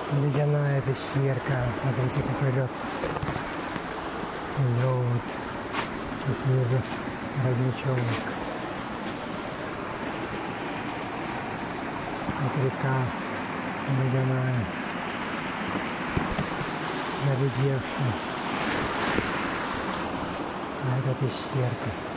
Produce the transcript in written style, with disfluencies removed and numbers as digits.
Ледяная пещерка. Смотрите, какой лед. Лед. И снизу родничок. Вот река ледяная. Наледевшая. А это пещерка.